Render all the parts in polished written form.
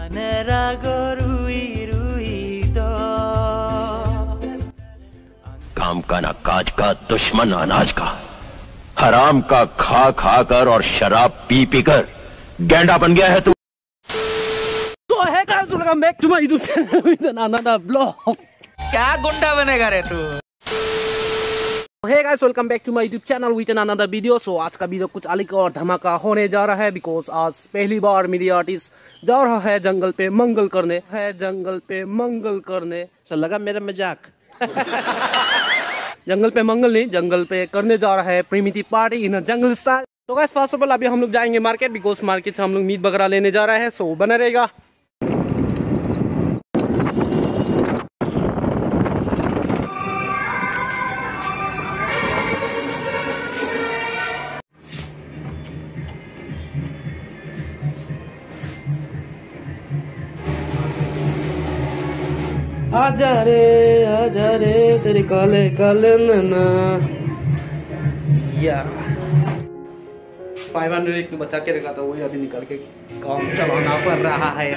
काम का ना काज का, दुश्मन अनाज का, हराम का खा खा कर और शराब पी पी कर गैंडा बन गया है तू। तो है guys, welcome back to my YouTube channel with another blog. क्या गुंडा बनेगा रे तू। Hey guys, welcome back to my YouTube channel with another video. So आज का वीडियो कुछ अलग और धमाका होने जा रहा है, बिकॉज आज पहली बार मेरी आर्टिस्ट जा रहा है जंगल पे मंगल करने। सो लगा मेरा मजाक। जंगल पे मंगल नहीं, जंगल पे करने जा रहा है primitive party in jungle style. तो गाइस फर्स्ट ऑफ ऑल अभी हम लोग जाएंगे मार्केट, बिकॉज मार्केट से हम लोग मीट वगैरह लेने जा रहे हैं। सो बना रहेगा। आजा रे तेरी काले काले नैना या 500 एक बचा के रखा था, वही अभी निकल के काम चलाना पड़ रहा है।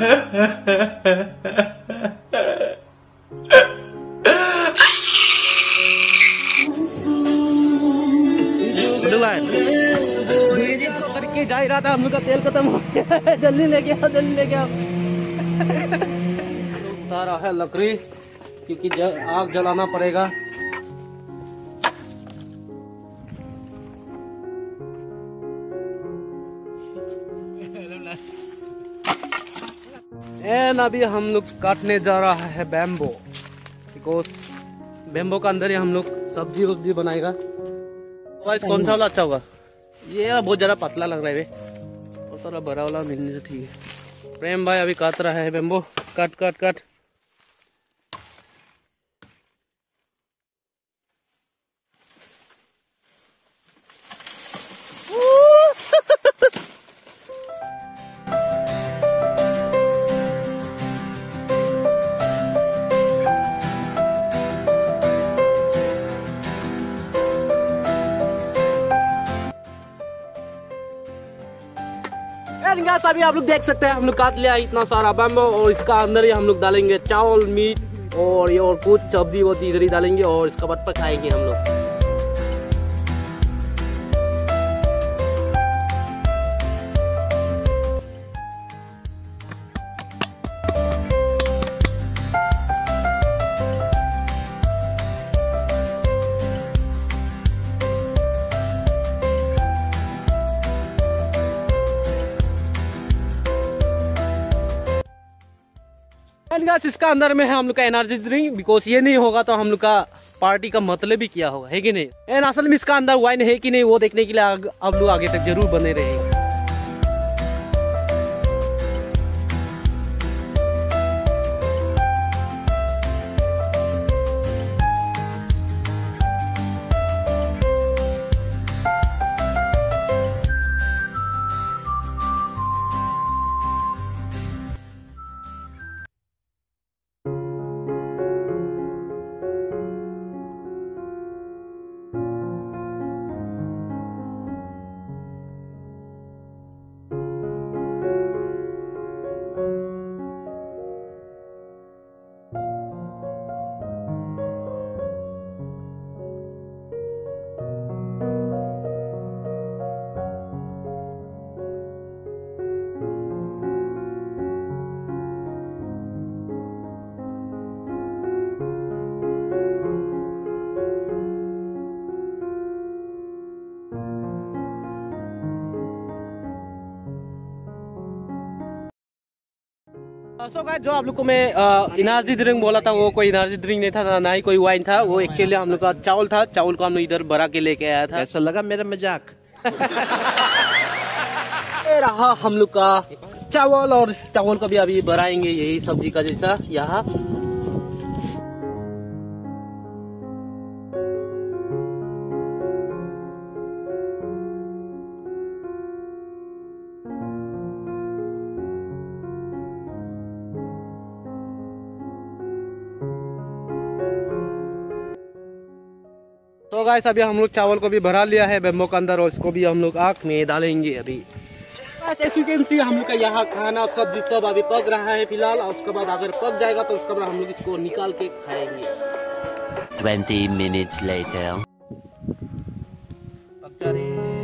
करके जा रहा था, हम लोग का तेल खत्म हो गया। जल्दी लेके आओ। सारा है लकड़ी, क्योंकि आग जलाना पड़ेगा। एंड अभी हम लोग काटने जा रहा है बैम्बो, बिकॉज बैम्बो का अंदर ही हम लोग सब्जी बनाएगा। गाइस कौन सा वाला अच्छा होगा? ये बहुत ज्यादा पतला लग रहा है और थोड़ा बड़ा वाला मिलने से ठीक है। प्रेम भाई अभी काट रहा है बैम्बो। काट। अभी आप लोग देख सकते हैं हम लोग काट लिया इतना सारा बैम्बो, और इसका अंदर ही हम लोग डालेंगे चावल, मीट और ये और कुछ सब्जी वब्जी इधर ही डालेंगे, और इसका बाद पकाएंगे हम लोग। इसका अंदर में है हम लोग का एनर्जी ड्रिंक, बिकॉज ये नहीं होगा तो हम लोग का पार्टी का मतलब भी क्या होगा, है कि नहीं। एंड असल में इसका अंदर वाइन है कि नहीं वो देखने के लिए आप लोग आगे तक जरूर बने रहेंगे। सो गाइस, जो आप लोग को मैं एनर्जी ड्रिंक बोला था वो कोई एनर्जी ड्रिंक नहीं था, ना ही कोई वाइन था। वो एक्चुअली हम लोग का चावल था। चावल को हम लोग इधर भरा के लेके आया था। ऐसा लगा मेरा मजाक। रहा हम लोग का चावल, और चावल को भी अभी भराएंगे यही सब्जी का जैसा यहाँ। तो गाइस अभी हम लोग चावल को भी भरा लिया है बैम्बो के अंदर, और इसको भी हम लोग आग में डालेंगे अभी। As you can see, हम लोग का यहाँ खाना सब्जी सब अभी पक रहा है फिलहाल, और उसके बाद अगर पक जाएगा तो उसके बाद हम लोग इसको निकाल के खाएंगे। 20 minutes later. पक जा रही है।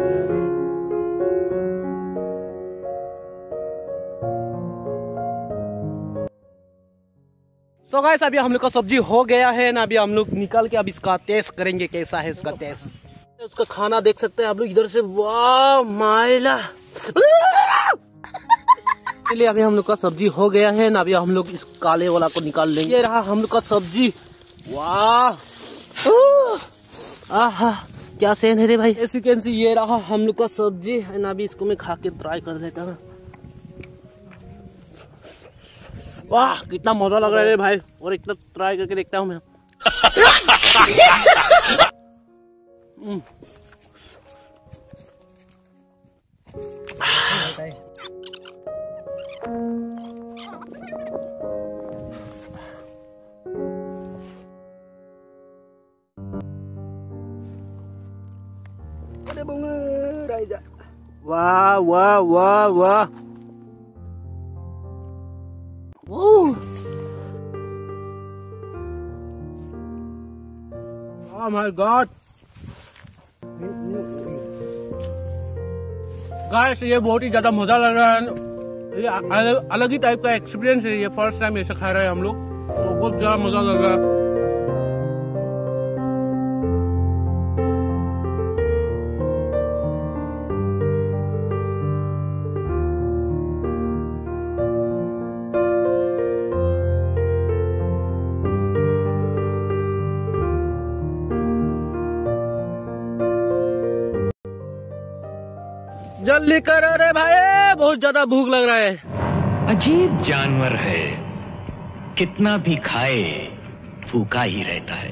So guys, अभी हम लोग का सब्जी हो गया है ना, अभी हम लोग निकाल के अब इसका टेस्ट करेंगे कैसा है इसका टेस्ट। उसका खाना देख सकते हैं आप लोग इधर से, वाह माइला। चलिए अभी हम लोग का सब्जी हो गया है ना, अभी हम लोग इस काले वाला को निकाल लेंगे। ये रहा हम लोग का सब्जी, वाह आहा क्या सेन है रे भाई। ऐसी कैसी, ये रहा हम लोग का सब्जी है ना, अभी इसको मैं खा के ट्राई कर लेता हूँ। वाह कितना मजा लग रहा है भाई, और इतना ट्राई करके देखता हूँ मैं। वाह वाह वाह वाह, oh my god गाइस, ये बहुत ही ज्यादा मजा लग रहा है। ये अलग ही टाइप का एक्सपीरियंस है, ये फर्स्ट टाइम ऐसा खा रहे हैं हम लोग, तो बहुत ज्यादा मजा लग रहा है। जल्दी करो रे भाई, बहुत ज्यादा भूख लग रहा है। अजीब जानवर है, कितना भी खाए भूखा ही रहता है।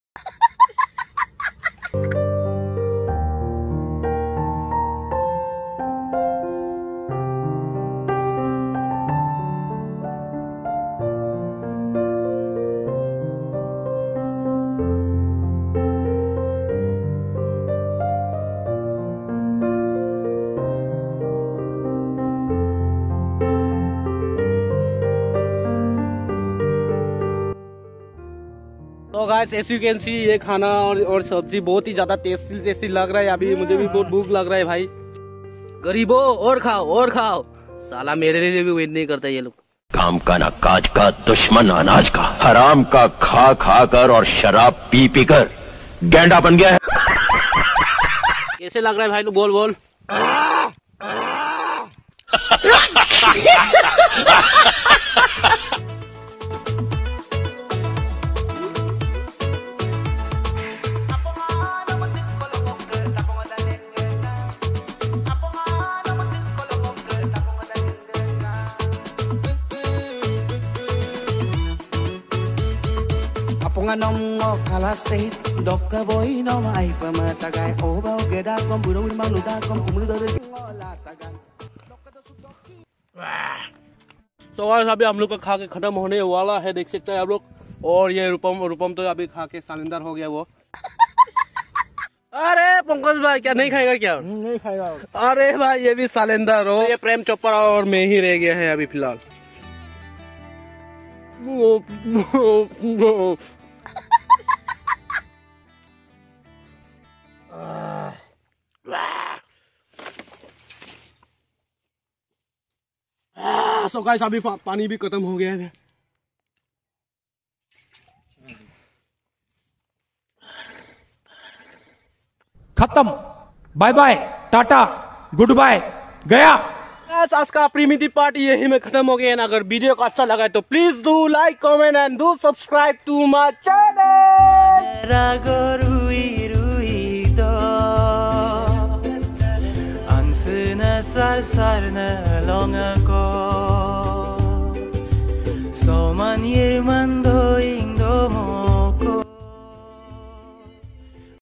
तो guys as you can see, ये खाना और सब्जी बहुत ही ज्यादा टेस्टी लग रहा है। अभी मुझे भी बहुत भूख लग रहा है भाई। गरीबों और खाओ, साला मेरे लिए भी वेट नहीं करता ये लोग। काम का ना काज का, दुश्मन अनाज का, हराम का खा खा कर और शराब पी पी कर गेंडा बन गया है। कैसे लग रहा है भाई, तू बोल। Nong kalasehit dokka boy no mai pamatagai oba geda kom buru maluda kom kumru dore ngola tagan तो अभी हम लोग का खा के खत्म होने वाला है, देख सकते हैं आप लोग। और ये रूपम तो अभी खा के सालिंदर हो गया वो। अरे पंकज भाई क्या नहीं खाएगा क्या? नहीं खाएगा। अरे भाई ये भी सालिंदर हो। ये प्रेम चोपड़ा और मैं ही रह गए हैं अभी फिलहाल। सो गाइस अभी पानी भी खत्म हो गया है। खत्म, bye bye, tata, goodbye, गया। आज का प्रीमिटिव पार्ट यही में खत्म हो गया है ना। अगर वीडियो को अच्छा लगा है तो please do like, comment and do subscribe to my channel.